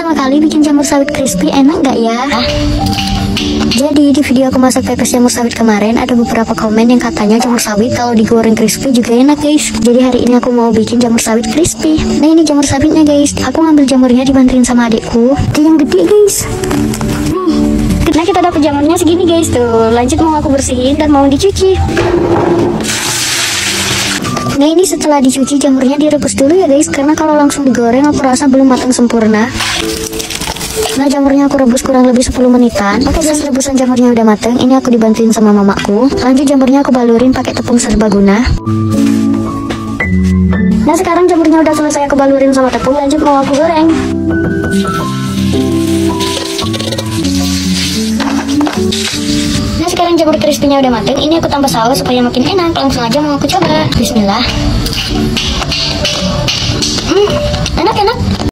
pertama kali bikin jamur sawit crispy, enak gak ya? Jadi di video aku masak pepes jamur sawit kemarin ada beberapa komen yang katanya jamur sawit kalau digoreng crispy juga enak guys. Jadi hari ini aku mau bikin jamur sawit crispy. Nah ini jamur sawitnya guys. Aku ngambil jamurnya dibantuin sama adikku. Dia yang gede guys. Nah kita dapat jamurnya segini guys tuh. Lanjut mau aku bersihin dan mau dicuci. Nah ini setelah dicuci jamurnya direbus dulu ya guys, karena kalau langsung digoreng aku rasa belum matang sempurna. Nah jamurnya aku rebus kurang lebih 10 menitan. Oke guys, rebusan jamurnya udah matang. Ini aku dibantuin sama mamaku. Lanjut jamurnya aku balurin pakai tepung serbaguna. Nah sekarang jamurnya udah selesai aku balurin sama tepung. Lanjut mau aku goreng. Nah sekarang jamur crispy-nya udah mateng. Ini aku tambah saus supaya makin enak. Langsung aja mau aku coba. Bismillah. Enak.